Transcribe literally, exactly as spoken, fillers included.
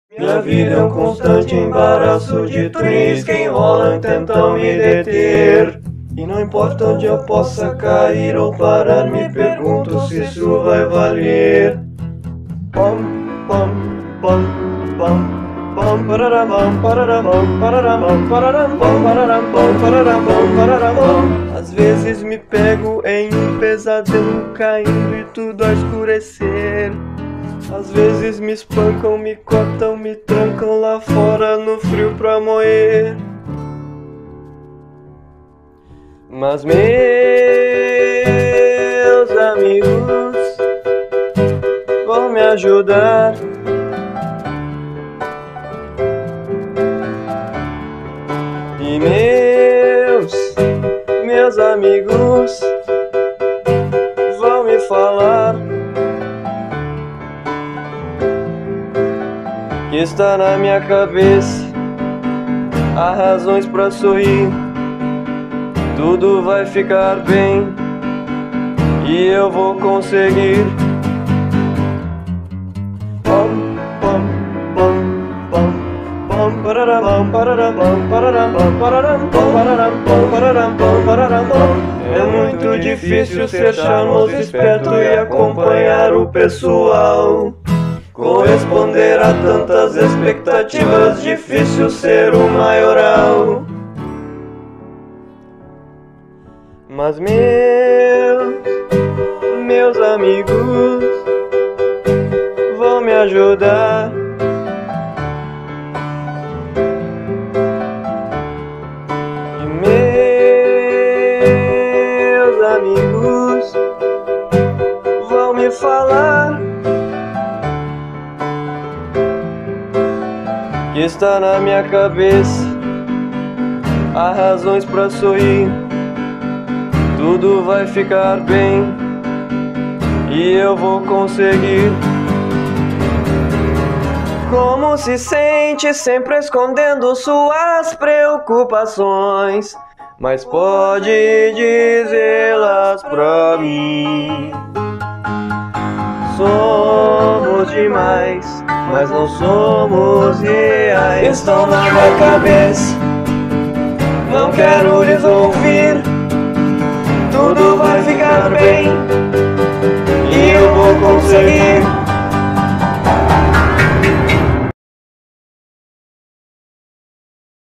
Minha vida é um constante embaraço de trens que enrolam e tentam me deter. E não importa onde eu possa cair ou parar, me pergunto se isso vai valer. Pam, pam, pam, pam. Pam, pararam, pam, pararam, pam, pararam, pam, pararam, pam, pararam, pam, pararam, pam, pararam, pam. Às vezes me pego em um pesadelo caindo e tudo a escurecer. Às vezes me espancam, me cortam, me trancam lá fora no frio pra morrer. Mas meus amigos vão me ajudar. E meus, meus amigos vão me falar que está na minha cabeça, há razões pra sorrir. Tudo vai ficar bem e eu vou conseguir. Pam, pam, pam, pam, pam, pararam, pam, pararam, pam, pararam, pam, pararam, pam, pararam, pam, pararam, pam, pararam, pam. É muito difícil ser charmoso, esperto e acompanhar o pessoal. Corresponder a tantas expectativas, difícil ser o maioral. Mas meus, meus amigos vão me ajudar. E meus amigos vão me falar que está na minha cabeça, há razões pra sorrir. Tudo vai ficar bem e eu vou conseguir. Como se sente sempre escondendo suas preocupações, mas pode dizê-las pra mim. Somos demais, mas não somos reais. Estão na minha cabeça, não quero lhes ouvir. Tudo vai ficar bem e eu vou conseguir.